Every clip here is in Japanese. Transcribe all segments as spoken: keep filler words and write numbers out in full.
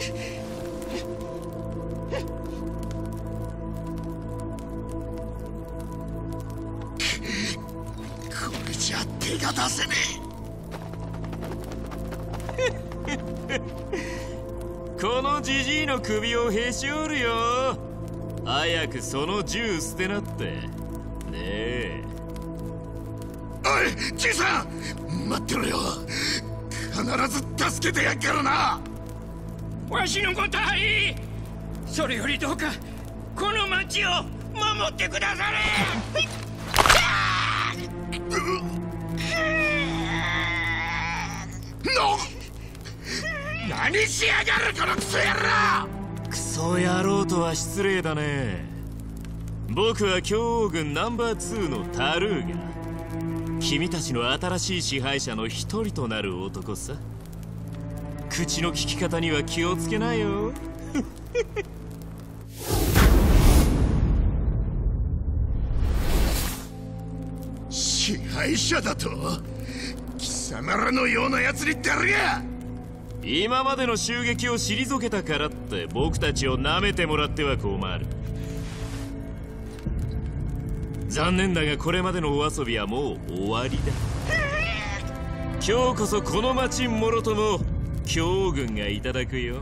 これじゃ手が出せねえ。このジジイの首をへし折るよ。早くその銃捨てなってねえ。 おいじいさん、待ってろよ。必ず助けてやっからな。 わしのことはいい。それよりどうかこの町を守ってくだされ。何しやがるこのクソ野郎。 クソ野郎とは失礼だね。僕は強王軍ナンバーツーのタルーガ。君たちの新しい支配者の一人となる男さ。口の利き方には気をつけなよ。 支配者だと？貴様らのような奴に誰が？ 今までの襲撃を退けたからって僕たちを舐めてもらっては困る。残念だがこれまでのお遊びはもう終わりだ。今日こそこの町もろとも強軍がいただくよ。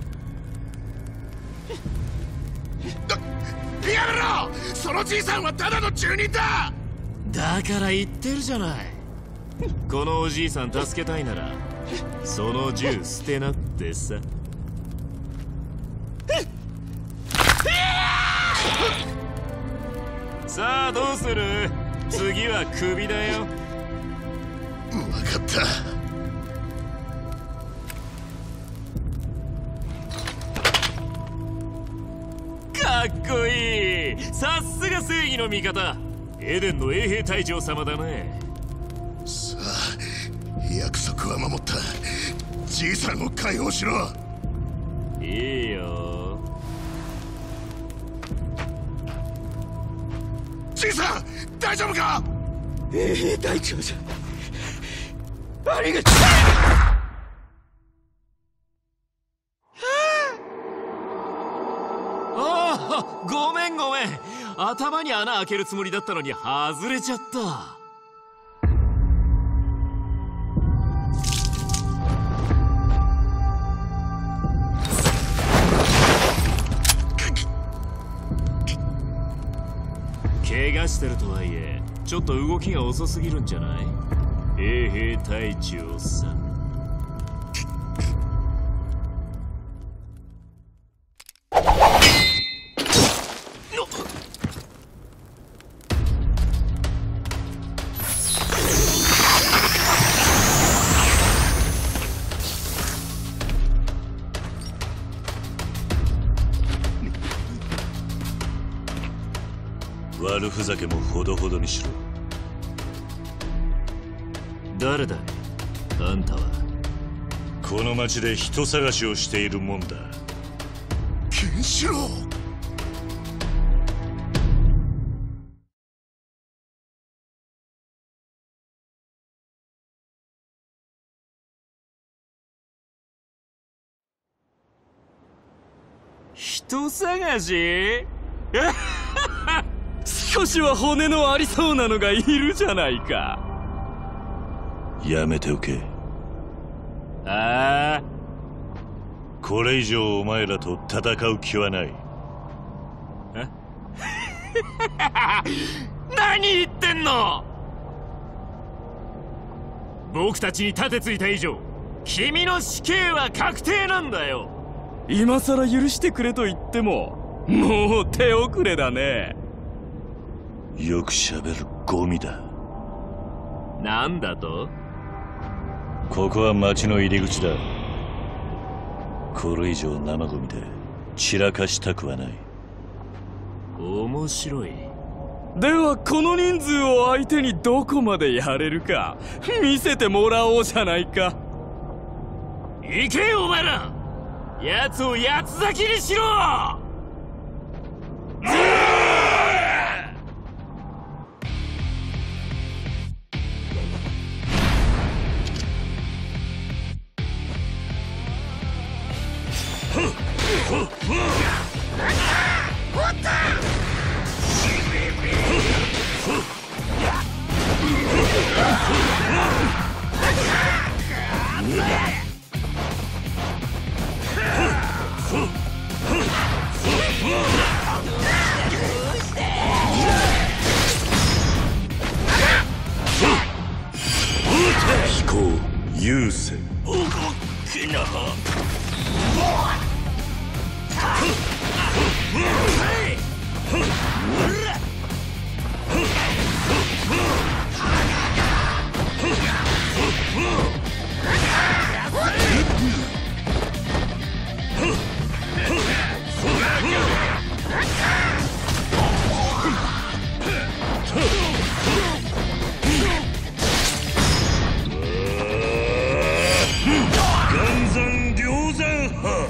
やめろ！そのじいさんはただの住人だ。 だから言ってるじゃない。このおじいさん助けたいならその銃捨てなってさ。さあどうする？次は首だよ。 分かった。 かっこいい。さすが正義の味方、エデンの衛兵隊長様だね。 さあ約束は守った。じいさんを解放しろ。 いいよ。 じいさん大丈夫か？ 衛兵隊長じゃ。ありがとう。 ああ、ごめんごめん。頭に穴開けるつもりだったのに外れちゃった。怪我してるとはいえちょっと動きが遅すぎるんじゃない？衛兵隊長さん。 悪ふざけもほどほどにしろ。 誰だいあんたは？ この町で人探しをしているもんだ。 ケンシロウ。 人探し？ 少しは骨のありそうなのがいるじゃないか。 やめておけ。 ああ、 これ以上お前らと戦う気はない。 え何言ってんの？僕たちに盾ついた以上君の死刑は確定なんだよ。 今さら許してくれと言ってももう手遅れだね。 よくしゃべるゴミだ。 なんだと？ ここは町の入り口だ。これ以上生ゴミで散らかしたくはない。 面白い。 ではこの人数を相手にどこまでやれるか見せてもらおうじゃないか。 行けよお前ら。奴を八つ裂きにしろ。 飛行優勢動きな岩山稜山派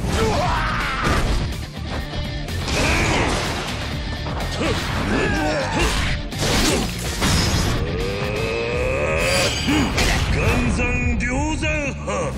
岩山稜山派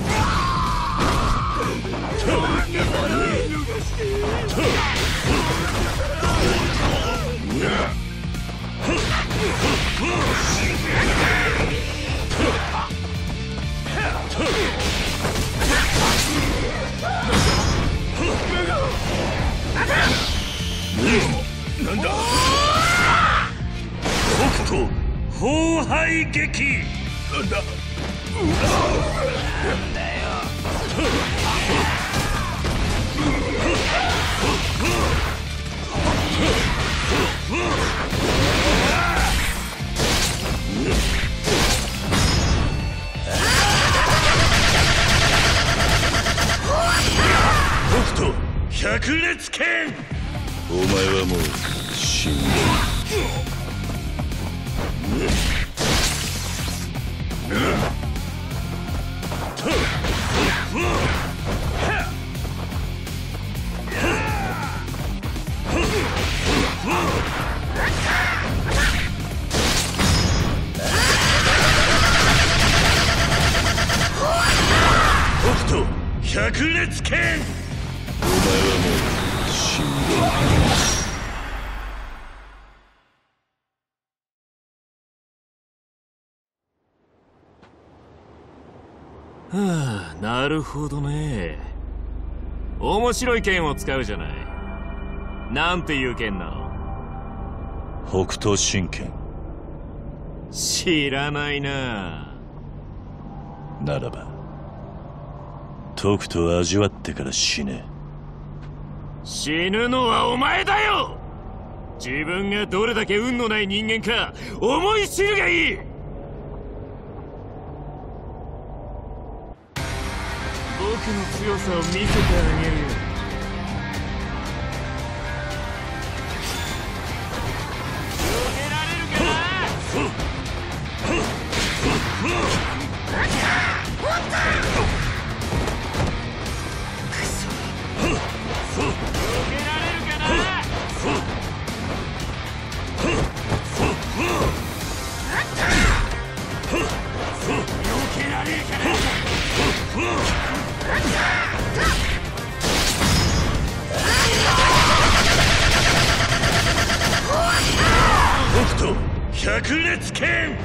なんだ北斗砲排撃なんだ北斗百裂拳お前はもう死んだ北斗百裂拳お前はもう死んだはあ、なるほどね。面白い剣を使うじゃない。なんていう剣なの？ 北斗神拳知らないな。 ならばとくと味わってから死ね。 死ぬのはお前だよ。自分がどれだけ運のない人間か思い知るがいい。僕の強さを見せてあげるよ。避けられるかな？ 北斗百裂拳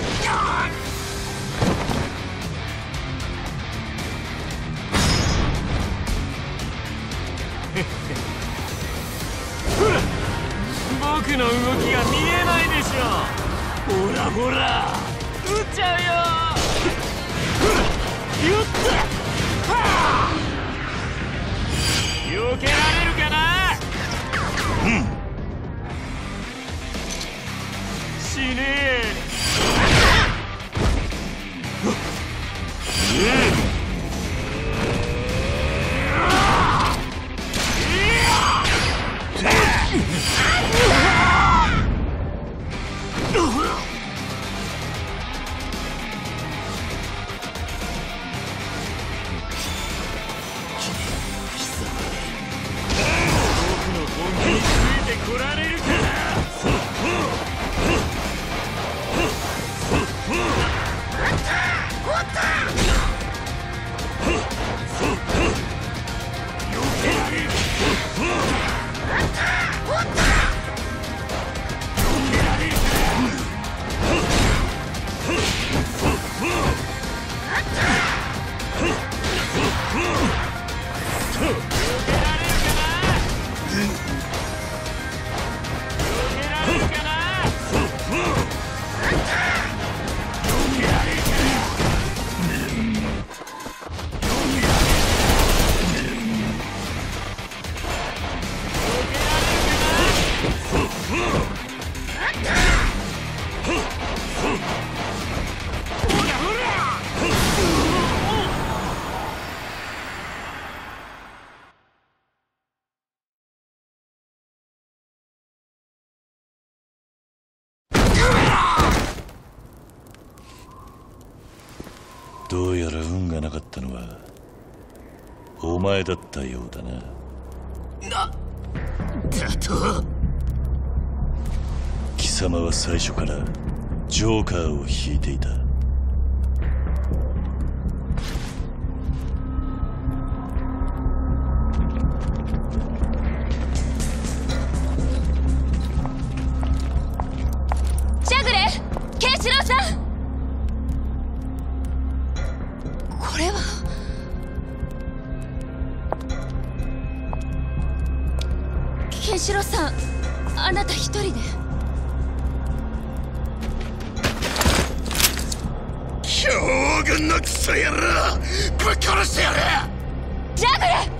僕の動きが見えないでしょ。ほらほら撃っちゃうよ。よっと避けられるかな？ うん死ねえ。 どうやら運がなかったのはお前だったようだな。 な、だと？ 貴様は最初からジョーカーを引いていた。 ジャグレケンシロウさん、これはケンシロウさん、あなた一人で？ 将軍のクソ野郎、ぶっ殺してやる！ ジャグレ！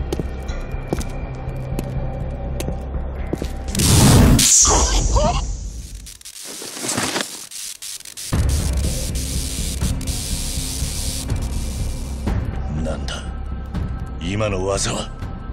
なんだ今の技は。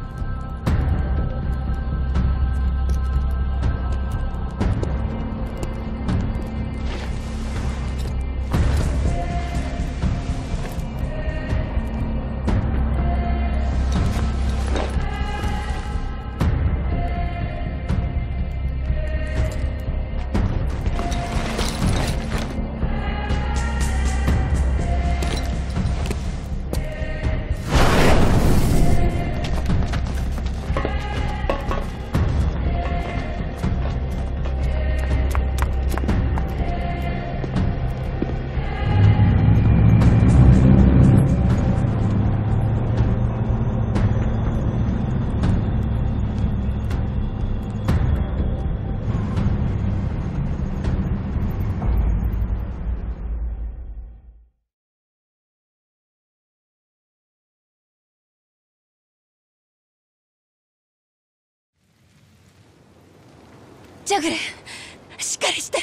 ジャグレ、しっかりして。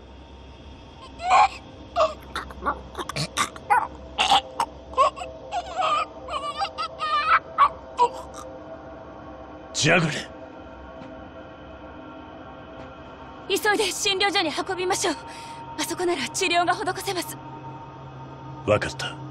ジャグレ、 急いで診療所に運びましょう。あそこなら治療が施せます。 分かった。